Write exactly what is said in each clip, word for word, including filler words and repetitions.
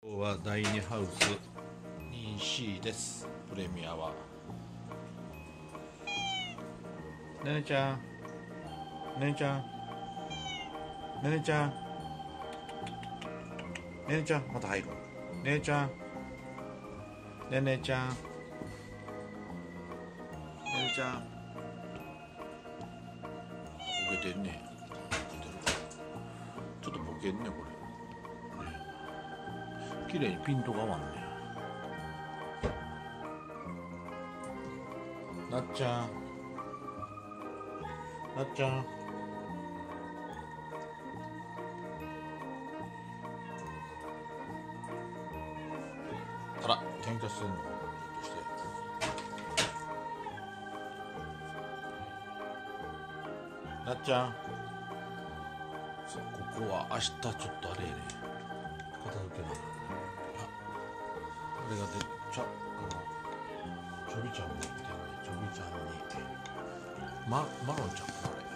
今日はだいにハウス にシー です。プレミアはねねちゃんねねちゃんねねちゃんねねちゃんまた入るねねちゃんねねちゃんねねちゃんボケてんねちょっとボケんねこれ綺麗にピントが合わんねなっちゃんなっちゃんあら喧嘩してんのどうしてなっちゃんさあここは明日ちょっとあれやね片付けなあれがでちゃあのちょびちゃん持ってんねちょびちゃんにまマロンちゃんかなあれ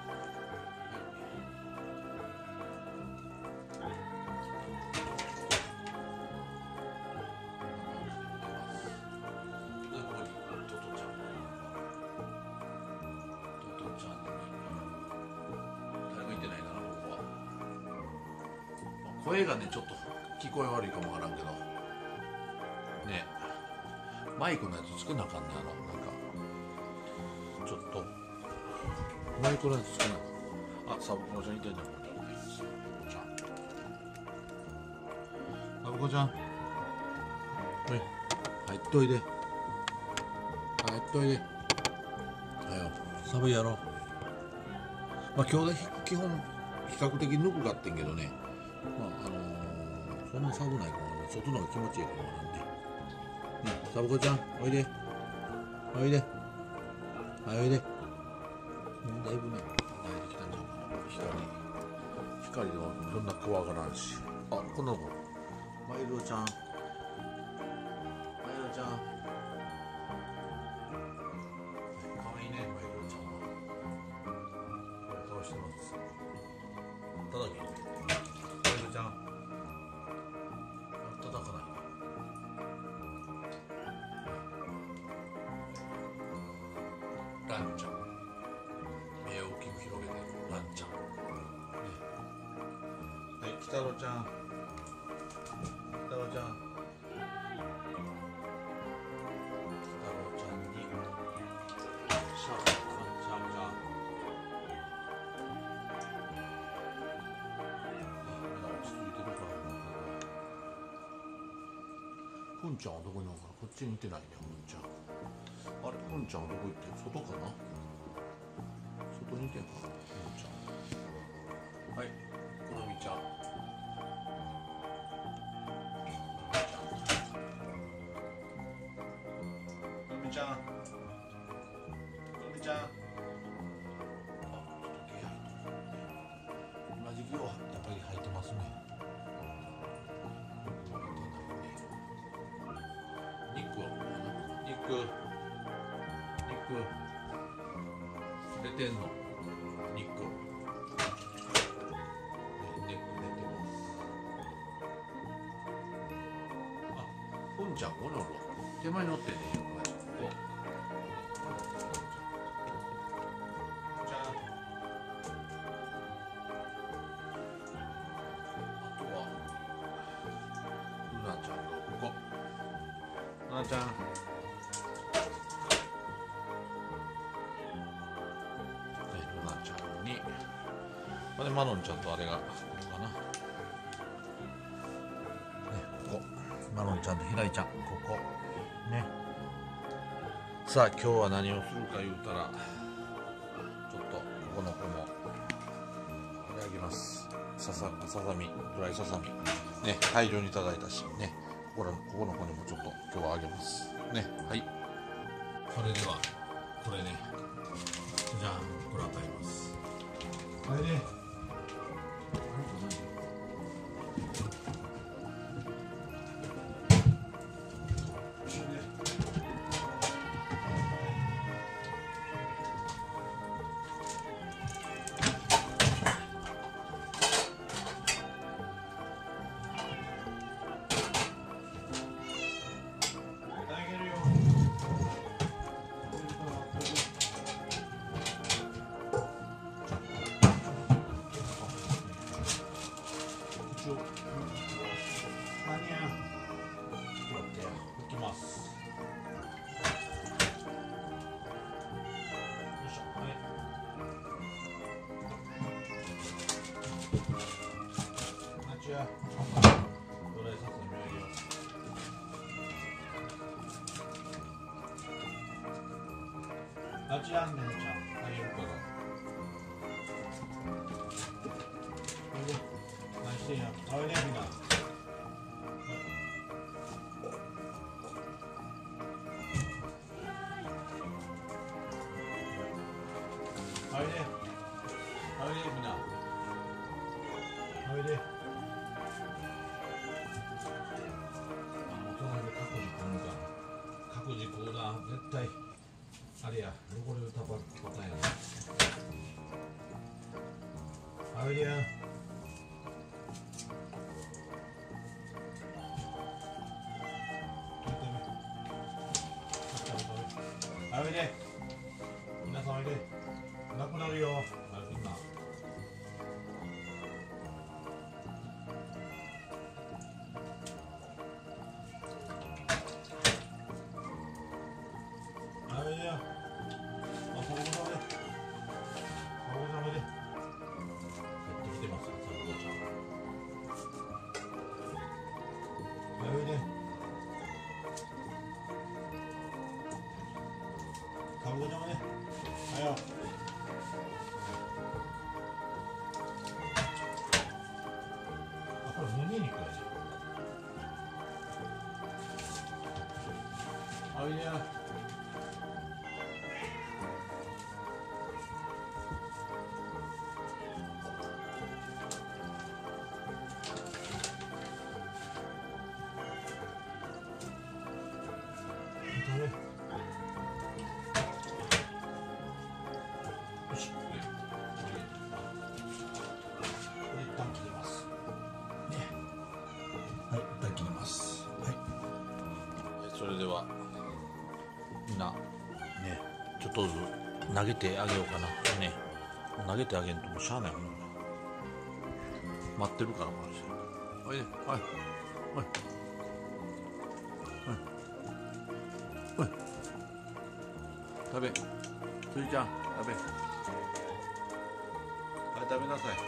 声がねちょっと聞こえ悪いかもわからんけどねマイクのやつつけなあかんねあのなんかちょっとマイクのやつつけなあかんあサブコちゃんいてんねんサブコちゃんサブコちゃんはい入っといで入っといではよサブやろうまあ今日で基本比較的ぬくかってんけどねまああのー、そんな寒ないかも外の方が気持ちいいかもなんでねサブコちゃんおいでおいではいおいでだいぶねだいぶ来たんちゃうかな光光ではそんな怖がらんしあこの子マイルちゃんマイルちゃんかわいいねマイルちゃんはこれ倒してますただきちゃん叩かないランちゃん目を大きく広げてるランちゃん、ね、はい北野ちゃん北野ちゃん北野ちゃんにシャープちゃんちゃんふんちゃんはどこにおるかなこっちにいてないねふんちゃんあれふんちゃんはどこ行ってる外かな外にいてんかなふんちゃんはいくるみちゃんくるみちゃんくるみちゃんあちょっと毛生えてる今時期はやっぱり生えてますね肉は肉肉出てんの肉肉出てますあふんちゃんおるわ手前に乗ってんねんおじゃああとはルナちゃんがここなあちゃんルナちゃんにこれマロンちゃんとあれが来るかな、ね、ここマロンちゃんとひらいちゃんここねさあ今日は何をするか言うたらちょっとここの子もあれあげますささささみドライささみね大量にいただいたしねここの、ここの子にもちょっと今日はあげますねはいそれではこれねじゃあこれ与えますこれね 아치야 노래 샀으면 여기요 아치 안 되는 차 아니 오빠가 여기 날씨야 어이 내비나 어이 내 어이 내비나 어이 내各自こうだ絶対あれや汚れるタバパターンやなあいでやあいで皆さんおいでなくなるよみんな가보자 네 아요 아これ胸肉やじゃあいいねそれではみんなねちょっとずつ投げてあげようかなね投げてあげんともうしゃあないもん待ってるからこの人おいでおいおいおいおい食べついちゃん食べはい食べなさい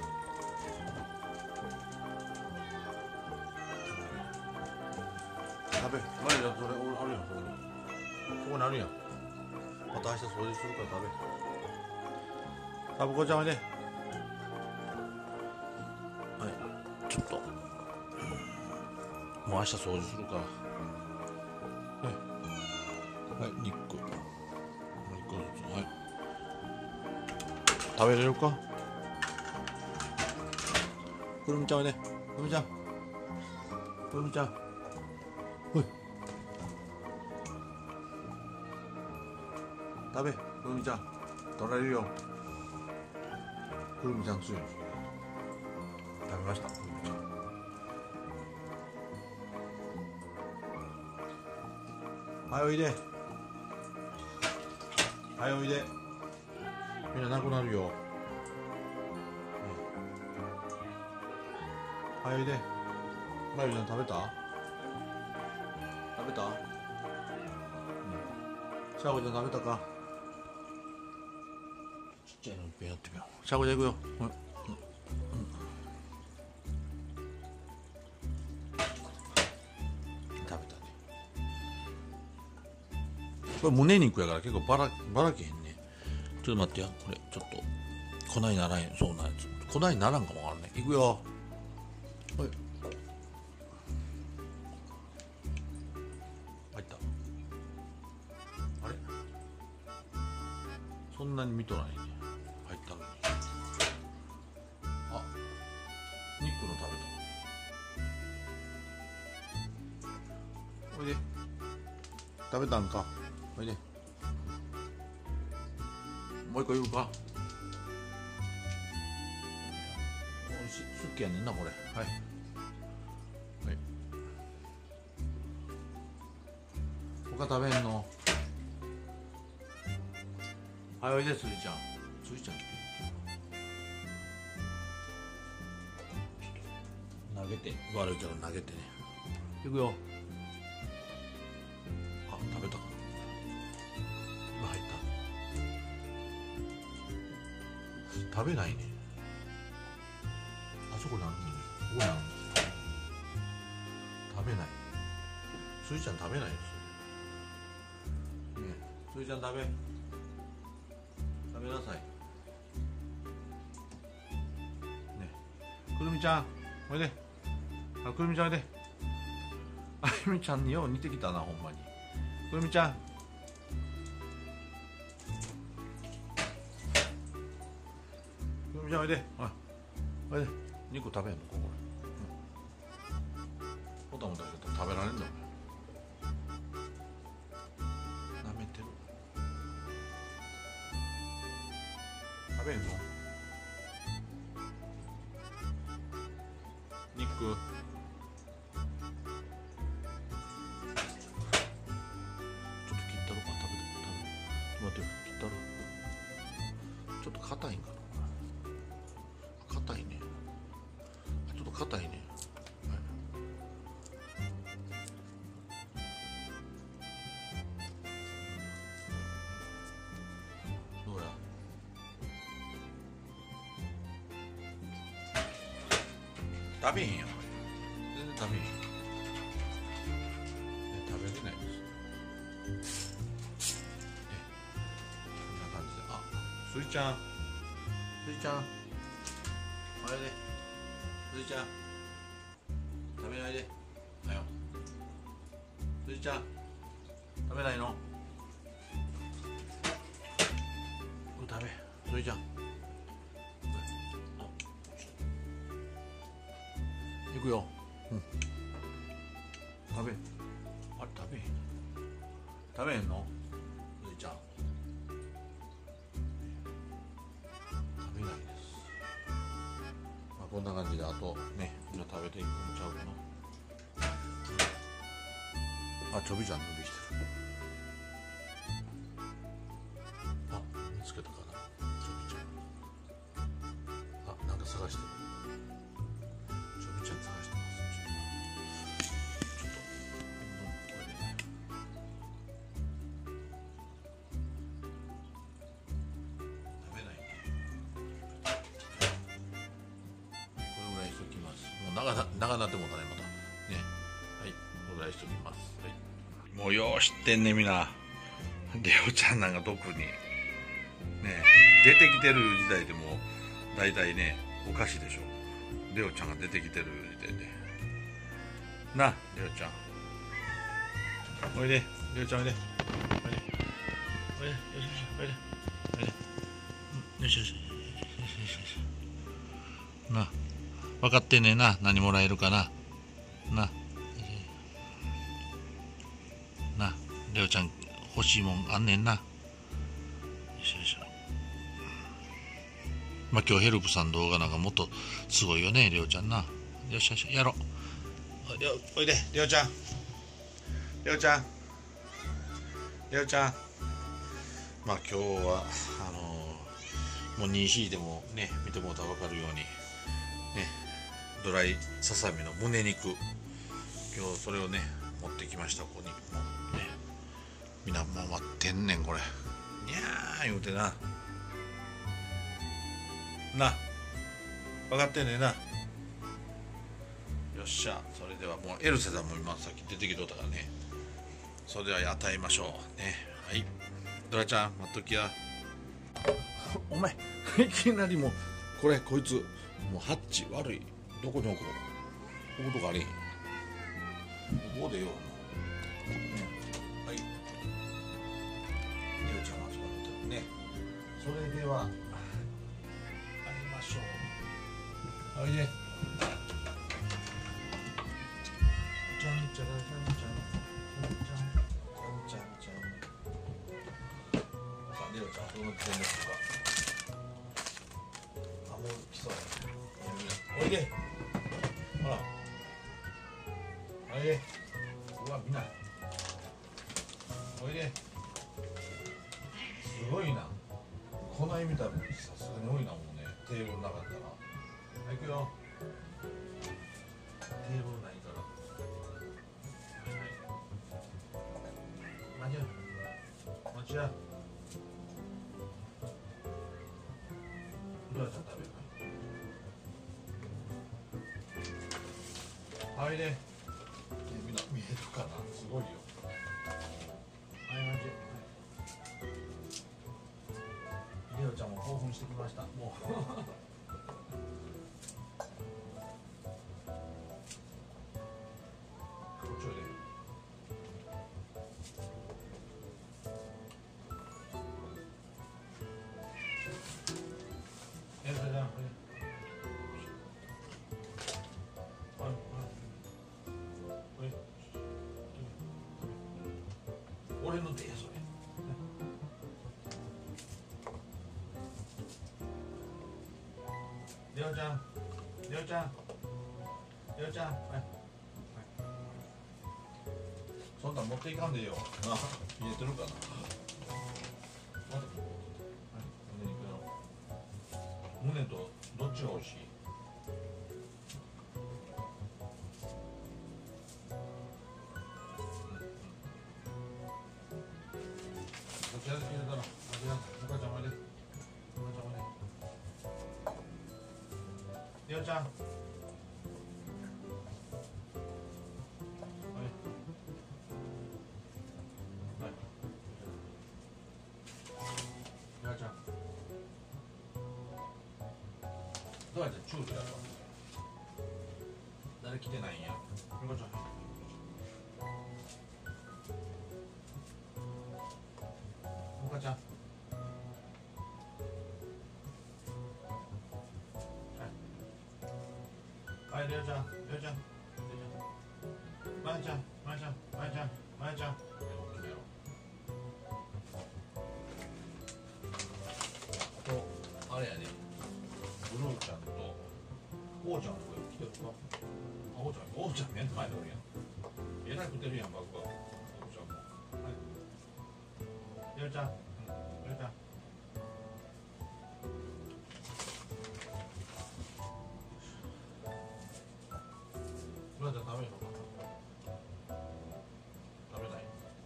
食べ、まじゃそれあるやんそこにそこにあるやんまた明日掃除するから食べあぶこちゃんおいではいちょっともう明日掃除するからはいはい肉肉ずつはい食べれるかくるみちゃんおいでくるみちゃんくるみちゃんおい食べくるみちゃん取られるよくるみちゃん強い食べましたくるみちゃんはいおいではいおいでみんななくなるよ、うん、はいおいでまゆちゃん食べた食べた、うん、シャコちゃん食べたかちっちゃいのいっぺんやってみようシャコちゃんいくよ、うんうんうん、食べたねこれ胸肉やから結構ばらばらけへんねちょっと待ってやこれちょっと粉にならへんそうなやつ粉にならんかもわからんねいくよはいそんなに見とないね入ったのにあ肉の食べたおいで食べたんかおいでもう一個言うかおいし好きやねんなこれはいはい他食べんのはいおいでついちゃんついちゃん投げて悪いから投げてねいくよあ食べたかな今入った食べないねあそこ何？ここ何？食べない。すいちゃん食べないですよ。ね、すいちゃん食べ。食べなさい。ね、くるみちゃん、おいで。あ、くるみちゃんおいで。あゆみちゃんによう似てきたな、ほんまに。くるみちゃん。くるみちゃんおいで。おいで。肉食べんのここ。もたもたしてたら食べられんの？なめてる。食べんの？肉。ちょっと切ったろか。食べて食べて。待ってよ、切ったろ。ちょっと硬いんかな。硬いね。ちょっと硬いね。どうや。食べへんやん。全然食べへん。食べれないです。こんな感じで。あ、すいちゃん。すいちゃん。おいで。すいちゃん。食べないで。はよ。すいちゃん。食べないの？これ食べ。すいちゃん。行くよ。うん。食べ。あれ食べへん。食べへんの？すいちゃん。食べないです。まあこんな感じで、あとね、みんな食べていくんちゃうかな。あ、ちょびちゃん伸びしてる。あ、見つけたかな。ちょびちゃん。あ、なんか探してる。ちょびちゃん探してます。ちょっと。ちょっと。これでね。食べないね。これぐらいしときます。もう長な長なってもたね、またね。はい、これぐらいしときます。はい。もうよう知ってんね、みんな。レオちゃんなんか特にね、出てきてる時代でも大体ね、おかしいでしょ。レオちゃんが出てきてる時点でな。レオちゃんおいで。レオちゃんおいで。おいでおいでおいでおいで。よしよしよしよし。な、分かってんねんな、何もらえるかな。なな、レオちゃん欲しいもんあんねんな。よいしょよいしょ。まあ今日ヘルプさん動画なんかもっとすごいよね、レオちゃんな。よしよし、やろう。おいで、レオちゃん。レオちゃん。レオちゃん。まあ今日は、あのー、もうに引いてもね、見てもらったら分かるように、ね、ドライささみの胸肉。今日それをね、持ってきました、ここに。もうね、みんなもう待ってんねん、これ。にゃー言うてな。な、分かってんねんな。よっしゃ、それではもうエルセさんも今さっき出てきとったからね。それでは与えましょうね。はい、ドラちゃん待っときや。お前いきなりもうこれ、こいつもうハッチ悪い。どこに置こう。こことかあれへん。ここでよ。はい、レオちゃんはそこに置いてるね。それではおいで。じゃんじゃらじゃんじゃんじゃんじゃんじゃんじゃん。さあ、レオちゃん、どの点ですか。あ、もう来そうや。おいで。ほら。おいで。うわ、見ない。おいで。すごいな。こない見たらさすがに多いな、もうね。テーブルなかったら。はい、行くよ。テーブルないから。はい。待ちや。待ちや。どうやったら食べるか。 あれでみんな見えるかな、すごいよ。あいまじ、レオちゃんも興奮してきました。もうちょいでエルサちゃん、はいはいはい、俺の手やそれ。レオちゃん、レオちゃん、レオちゃん、はい、はい、そんなん持っていかんでよ。な、見えてるかな。また、はい、胸肉やろう。胸とどっちが美味しい？どっちや入れたら、あ、じゃあ、お母ちゃんおいで。お母ちゃんおいで。レオちゃん。はい。はい。レオちゃん。どうやってチューブやろう。誰来てないんや。お母ちゃん。お母ちゃん。はい、レオちゃん、レオちゃん、レオちゃん、まやちゃん、まやちゃん、まやちゃん、まやちゃん、大きめよ。と、あれやね、ブルーちゃんと、おうちゃんの声来てるか。あ、おうちゃん、おうちゃん目の前でおるやん。えらい食ってるやん、僕は。おうちゃんも。はい。レオちゃん、うん、レオちゃん。ブラちゃん食べるのかな。食べない。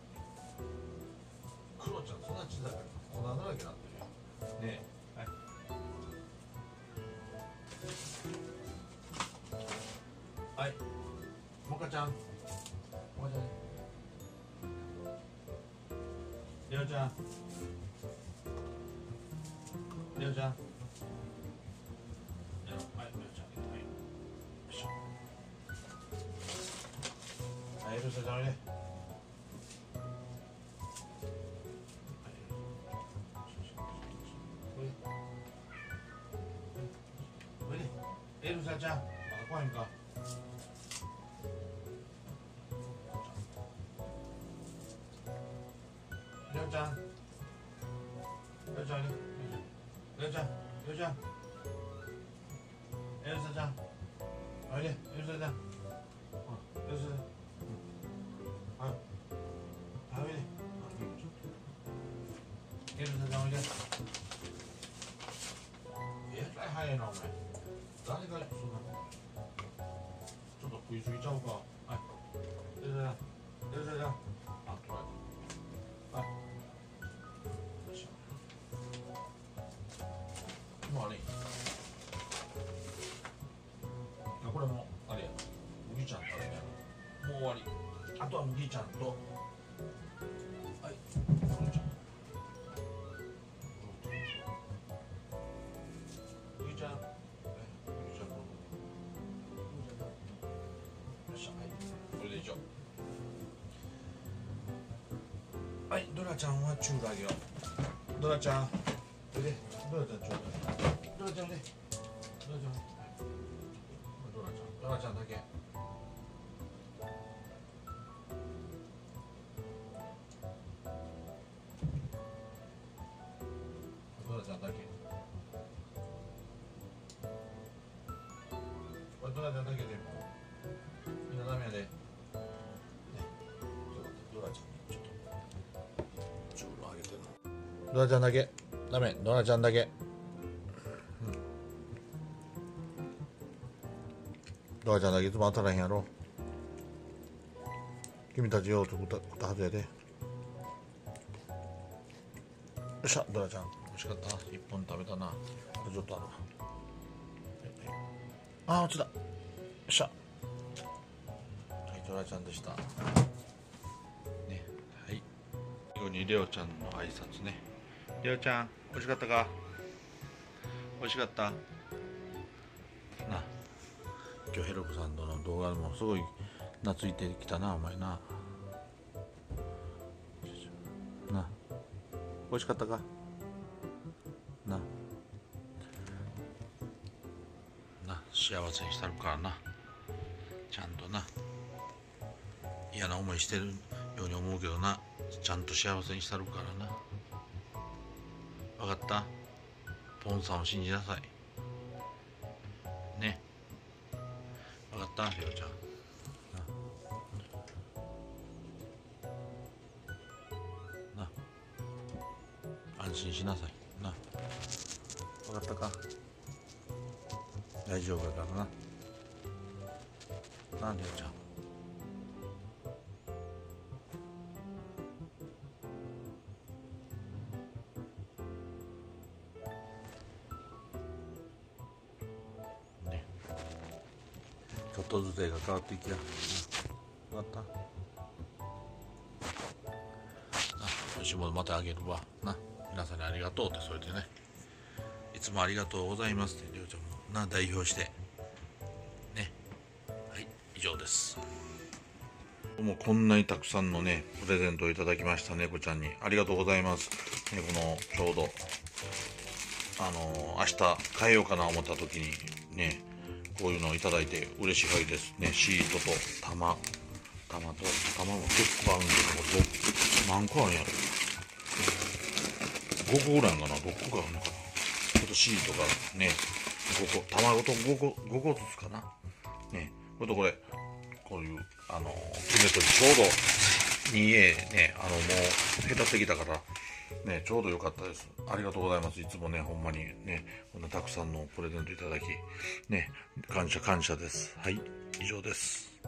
クロちゃんそんな小さいから粉だらけになってるよねえ。はい、はい、もかちゃん、もかちゃん、レオちゃん、レオちゃん、レオ、はい、レオちゃん、はい、よいしょ。はい、エルサちゃんおいで。エルサちゃん、まだ来へんか。レオちゃん、レオちゃん、レオちゃん、レオちゃん、エルサちゃん、おいで、エルサちゃん、エルサちゃん、はい、おいで、エルサちゃんおいで。えらい早いなお前。誰がそんなちょっと食いすぎちゃうか。はい、エルサちゃん、エルサちゃん、あ、取られた。はい、よいしょ。もうあれこれもあれや、麦ちゃんとあれやろ。もう終わり。あとは麦ちゃんと、はい、麦ちゃん、麦ちゃん、麦ちゃん、よっしゃ、はい、これで以上。はい、ドラちゃんはチュールあげよう。ドラちゃん、おいで、ドラちゃんちょうだい。ドラちゃんで、ドラちゃん、ドラちゃん、ドラちゃんだけ。ドラちゃんだけ。これドラちゃんだけでもみんなダメやで。ね、ドラちゃんにちょっとチュールあげてるの。ドラちゃんだけ。ダメ、ドラちゃんだけ。ドラちゃんだけいつも当たらへんやろ。君たちよう作ったはずやで。よっしゃ、ドラちゃん美味しかった。一本食べたな。あとちょっとあるわ。あー、落ちた。よっしゃ。 トラちゃんでしたね。はい、最後にレオちゃんの挨拶ね。レオちゃん美味しかったか。美味しかったな。今日ヘロクさんとの動画でもすごい懐いてきたな、お前な。な、美味しかったかな。な、幸せにしたるからな。ちゃんとな。嫌な思いしてるように思うけどな、ちゃんと幸せにしたるからな。分かった。ポンさんを信じなさいね。分かった、レオちゃんな。な、安心しなさいな。分かったか。大丈夫だからな。なあ、レオちゃん。ちょっとずつ絵が変わっていきや。分かった。美味しいものまたあげるわな。皆さんにありがとうって、それでね、いつもありがとうございますってりょうちゃんもな代表してね。はい、以上です。もうこんなにたくさんのねプレゼントをいただきました。猫ちゃんにありがとうございます、ね、このちょうどあのー、明日変えようかな思った時にね、こういうのをいただいて嬉しい限りですね。シートと玉玉と玉も結構あるんですけど、何個あるんやろ。ごこぐらいかな、ろっこかあるのかな。あとシートがねごこ、卵とごこごこずつかなね。これとこれこういうあの決めとちょうど にエー ね、あのもう下手ってきたからね、ちょうど良かったです。ありがとうございます。いつもね、ほんまにね、こんなたくさんのプレゼントいただきね、感謝感謝です。はい、以上です。